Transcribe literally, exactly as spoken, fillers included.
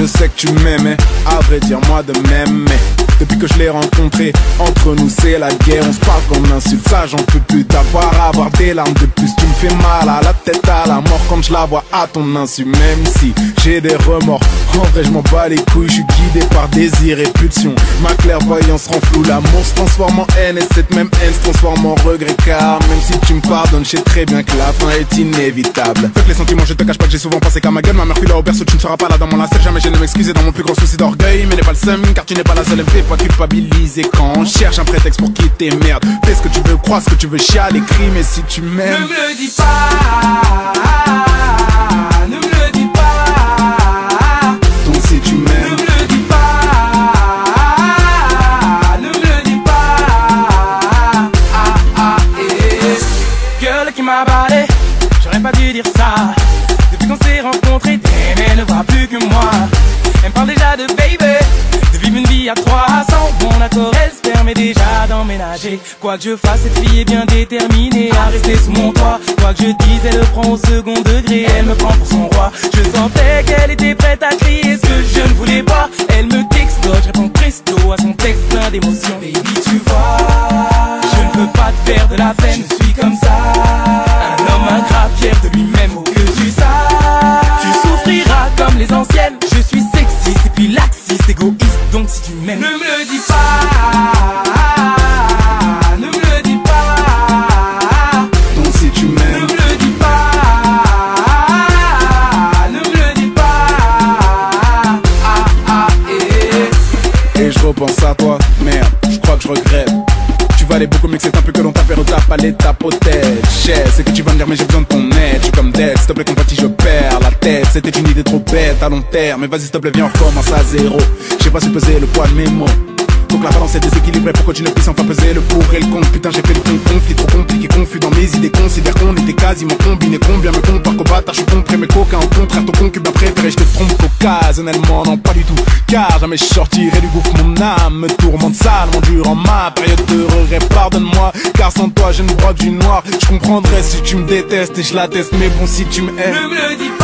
Je sais que tu m'aimais, à vrai dire moi de même. Mais depuis que je l'ai rencontré, entre nous c'est la guerre. On se parle comme insulte, ça j'en peux plus. D'avoir à avoir des larmes de plus. Tu me fais mal à la tête, à la mort quand je la vois à ton insu. Même si j'ai des remords, en vrai je m'en bats les couilles. Je suis guidé par désir et pulsion. Ma clairvoyance rend flou, l'amour se transforme en haine. Et cette même haine se transforme en regret. Car même si tu me pardonnes, je sais très bien que la fin est inévitable. Fuck les sentiments, je te cache pas que j'ai souvent pensé qu'à ma gueule. Ma mère fut là au berceau, tu ne seras pas là dans mon lacet. Jamais je ne m'excuser dans mon plus grand souci d'orgueil. Mais n'est pas le seum, car tu n'es pas la seule. Me fais pas culpabiliser quand on cherche un prétexte pour quitter. Merde, fais ce que tu veux, crois ce que tu veux, chialer, crie. Mais si tu m'aimes, ne me le dis pas, ne me le dis pas. Donc si tu Ne m'aimes, me le dis pas, ne me le dis pas. Ah, ah, eh. Girl qui m'a balé, j'aurais pas dû dire ça. Depuis qu'on s'est rencontrés, elle ne voit plus que moi. Elle me parle déjà de baby, de vivre une vie à trois cents. Mon accord, elle se permet déjà d'emménager. Quoi que je fasse, cette fille est bien déterminée à rester sous mon toit. Quoi que je dise, elle le prend au second degré. Elle me prend pour son roi. Je sentais qu'elle était prête à crier ce que je ne voulais pas. Elle me textote, je réponds presto à son texte plein d'émotions. Baby, tu vois, je ne veux pas te faire de la peine. Je suis comme ça, un homme ingrat, fier de lui-même. Faut que tu saches, tu souffriras comme les anciennes. Je suis sexiste et puis laxiste, égoïste. Donc si tu m'aimes, ne me le dis pas, ne me le dis pas. donc si tu Ne m'aimes, me le dis pas, ne me le dis pas. Ah, ah, eh. et je repense à toi, merde, je crois que je regrette. Tu valais beaucoup mieux que c'est un peu que l'on t'appelle au tap, à l'étape au tête. Cher, c'est que tu vas me dire mais j'ai besoin de ton aide. Je suis comme Dex, s'il te plaît compatis, je perds la tête. C'était une idée trop bête à long terme. Mais vas-y s'il te plaît viens on recommence à zéro. J'ai pas su peser le poids de mes mots. Donc la balance est déséquilibrée pour que tu ne puisses enfin peser le pour et le contre. Putain j'ai fait le con, conflit trop compliqué, confus dans mes idées. Considère qu'on était quasiment combinés. Combien me compare qu'au bâtard je suis compris. Mais qu'aucun au contraire ton concubin préféré. Je te trompe occasionnellement, non pas du tout. Car jamais je sortirai du gouffre, mon âme me tourmente salement durant ma période de regret. Pardonne-moi, car sans toi je ne broie que du noir. Je comprendrais si tu me détestes et je l'atteste. Mais bon si tu m'aimes, Ne me le dis pas.